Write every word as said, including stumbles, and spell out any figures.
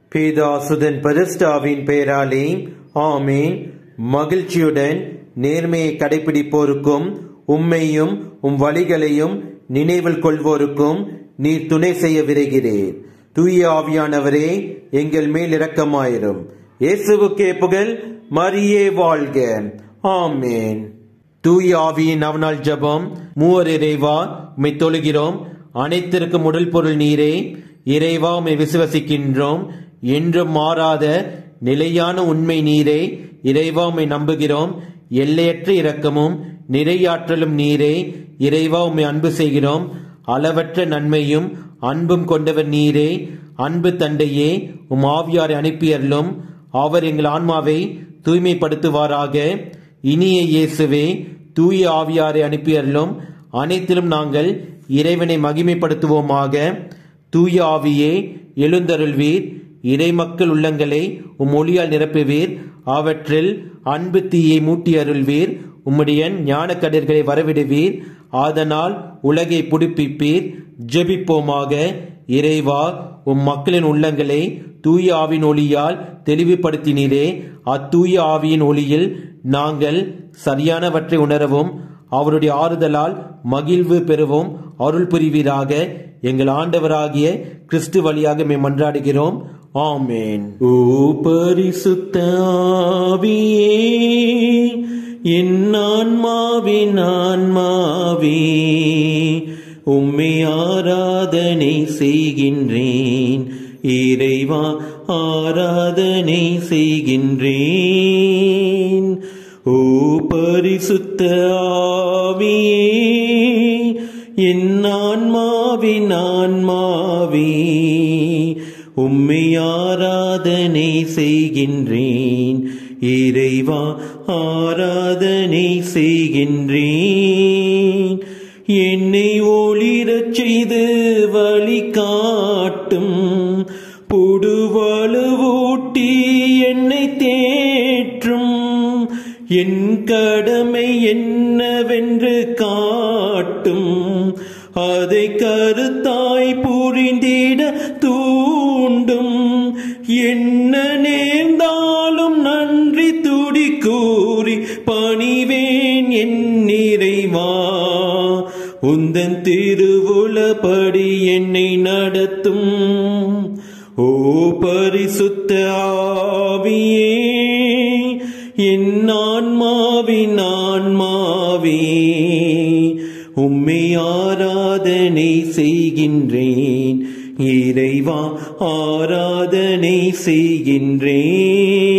பேதாசுதன் பரிசுத்தாவின் பெயராலே ஆமென். மகிழ்ச்சியுடன் நேர்மையை கடைபிடிப்போருக்கும் உம்மையும் உம் வழிகளையும் நினைவில் கொள்வோருக்கும் நீர் துணை செய்ய விரைகிறேன். தூய ஆவியானவரே, எங்கள் மேல் இரக்கமாயிரும். இயேசுவுக்கே புகழ், மரியே வாழ்க. ஆமென். தூய ஆவியின் நவநாள் ஜெபம். மூவர் இறைவா, உம்மை தொழுகிறோம். அனைத்திற்கும் உடல் பொருள் நீரே. இறைவா, உம்மை விசுவசிக்கின்றோம். என்றும் மாறாத நிலையான உண்மை நீரே. இறைவா, உம்மை நம்புகிறோம். எல்லையற்ற இரக்கமும் நிறையாற்றலும் நீரே. இறைவா, உம்மை அன்பு செய்கிறோம். அளவற்ற நன்மையும் அன்பும் கொண்டவர் நீரே. அன்பு தந்தையே, உம் ஆவியாரை அனுப்பியருளும். அவர் எங்கள் ஆன்மாவை தூய்மைப்படுத்துவாராக. இனிய இயேசுவே, தூய ஆவியாரை அனுப்பியருளும். அனைத்திலும் நாங்கள் இறைவனை மகிமைப்படுத்துவோமாக. தூய ஆவியே, எழுந்தருள்வீர். இறைமக்கள் உள்ளங்களை உம் ஒளியால் நிரப்புவீர். அவற்றில் அன்பு தீயை மூட்டி அருள்வீர். உம்முடைய ஞான கதிர்களை வரவிடுவீர். அதனால் உலகை புதுப்பிப்பீர். ஜெபிப்போமாக. இறைவா, உம் மக்களின் உள்ளங்களை தூய ஆவின் ஒளியால் தெளிவுபடுத்தினீரே. அத்தூய ஆவியின் ஒளியில் நாங்கள் சரியானவற்றை உணரவும் அவருடைய ஆறுதலால் மகிழ்வு பெறவும் அருள் புரிவீராக. எங்கள் ஆண்டவராகிய கிறிஸ்து வழியாக மே மன்றாடுகிறோம். ஆமென். ஓ பரிசுத்த ஆவியே, என் ஆன்மாவின் ஆன்மாவே, உம்மை ஆராதனை செய்கின்றேன். இறைவா, ஆராதனை செய்கின்றேன். ஓ பரிசுத்த ஆவியே, என் ஆன்மாவின் ஆன்மாவே, உம்மை ஆராதனை செய்கின்றேன். இறைவா, ஆராதனை செய்கின்றேன். என்னை ஒளிரச் செய்து வழி காட்டும் புடுவலுவூட்டி என்னை தேற்றும். என் கடமை என்னவென்று காட்டும். அதை கருத்தாய் புரிந்திட தூண்டும். என்ன நேர்ந்தாலும் நன்றி துடி கூறி பணிவேன் என் இறைவா. உந்தன் திருவுளப்படி என்னை நடத்தும். ஓ பரிசுத்த ஆவியே, என் ஆன்மாவின் ஆன்மாவே, உம்மை ஆராதனை செய்கின்றேன். இறைவா, ஆராதனை செய்கின்றேன்.